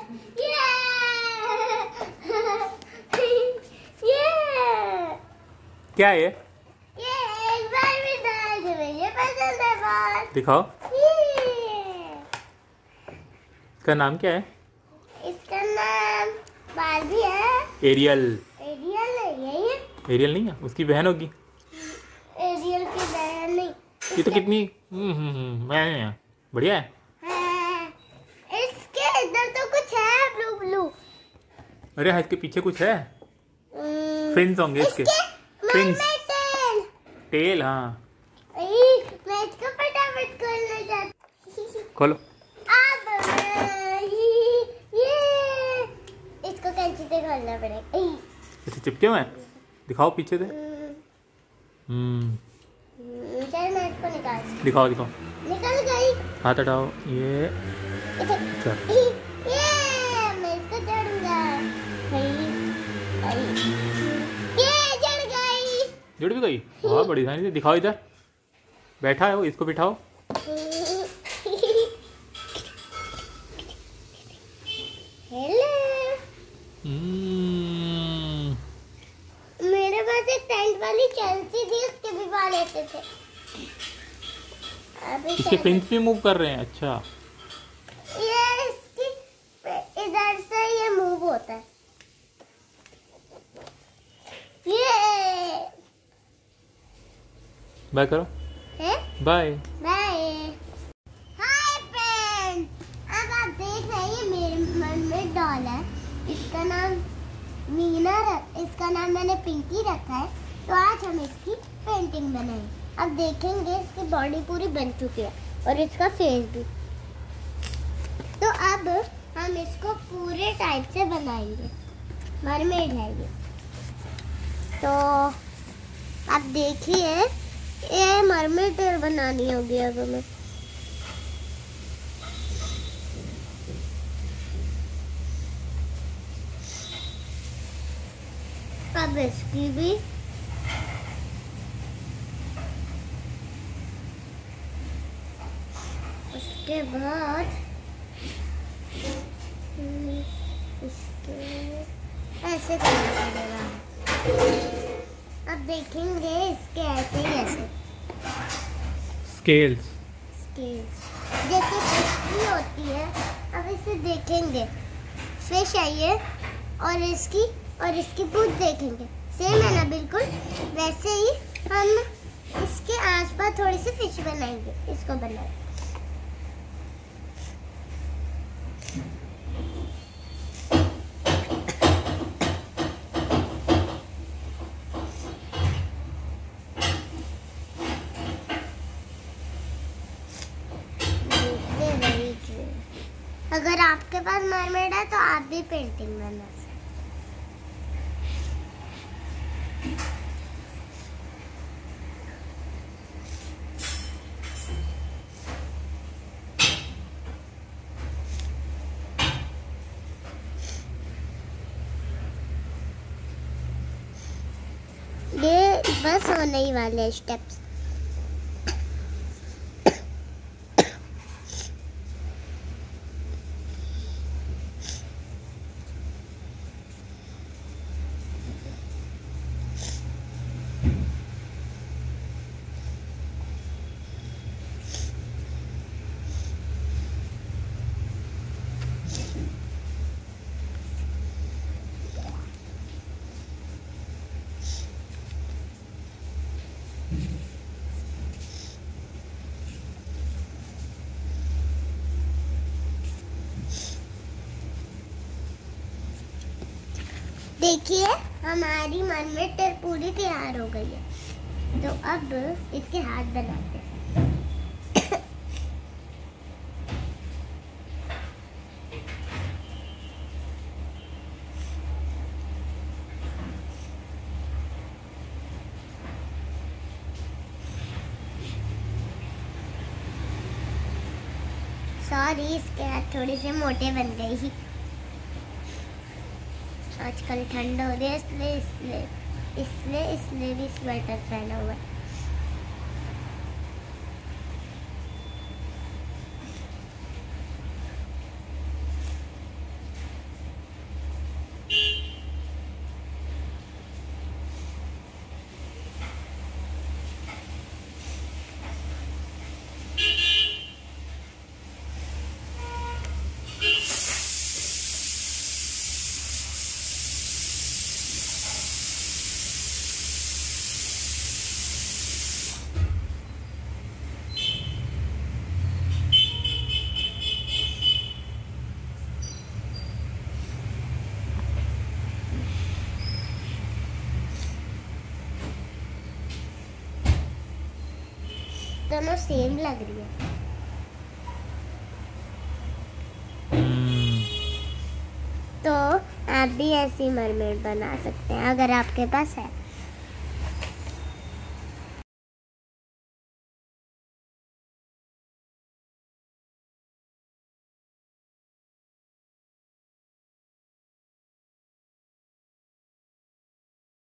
क्या है ये एक बार भी डाल दे, मुझे पसंद है बहुत। दिखाओ, इसका नाम क्या है? इसका नाम बार्बी है। एरियल। एरियल है, यही है। एरियल नहीं है, उसकी बहन होगी। एरियल की बहन नहीं। ये तो कितनी बहन है, बढ़िया है। हाँ, इसके इधर तो कुछ है ब्लू ब्लू। अरे हाँ, इसके पीछे कुछ है, फिन्स होंगे इसके। Fins, tail. हाँ, मैं इसको फटाफट खोलना चाहती हूँ। खोलो। अब ये इसको कैंची से खोलना पड़ेगा। ऐसे चिपके हुए हैं, दिखाओ पीछे से। चल मैं इसको निकाल। दिखाओ दिखाओ। निकल गई। हाथ हटाओ। ये मैं इसको चढ़ूंगा। ये चढ़ गई। जुड़ भी गई। हाँ, बड़ी आसानी से। दिखाओ इधर, बैठा है वो, इसको बिठाओ। हेलो। मेरे पास एक टेंट वाली चेल्सी थी, उसके भी बाल ऐसे थे। इसके फिन्स भी मूव कर रहे हैं। अच्छा, ये इसकी इधर से ये मूव होता है। ये बाय करो। है बाय बाय। हाय फ्रेंड्स, अब आप देख रहे हैं ये मेरे मन में डॉल है। इसका नाम मीना इसका नाम मैंने पिंकी रखा है। तो आज हम इसकी पेंटिंग बनाएंगे। अब देखेंगे इसकी बॉडी पूरी बन चुकी है और इसका फेस भी। तो अब हम इसको पूरे टाइप से बनाएंगे। मरमेड है ये। तो अब देखिए, ये मरमेड बनानी होगी अब हमें। अब इसकी भी उसके बाद इसके ऐसे करना पड़ेगा। अब देखेंगे इसके ऐसे कैसे स्केल्स जैसे फिश की होती है। अब इसे देखेंगे, फिश है ये, और इसकी पूंछ देखेंगे। सेम है ना बिल्कुल, वैसे ही हम इसके आसपास थोड़ी सी फिश बनाएंगे। इसको बनाएंगे। अगर आपके पास मरमेड है तो आप भी पेंटिंग बना सकते। ये बस होने ही वाले स्टेप्स। देखिए हमारी मरमेड पूरी तैयार हो गई है। तो अब इसके हाथ बनाते हैं। सॉरी, इसके हाथ थोड़े से मोटे बन गए ही। आजकल ठंड हो रही है इसलिए भी स्वेटर पहना हुआ है। दोनों सेम लग रही है। तो आप भी ऐसी मरमेड बना सकते हैं अगर आपके पास है।